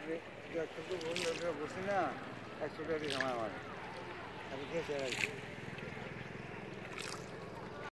বসি না 100 টাকা দিয়ে সময় আমার আমি খেয়েছি আর কি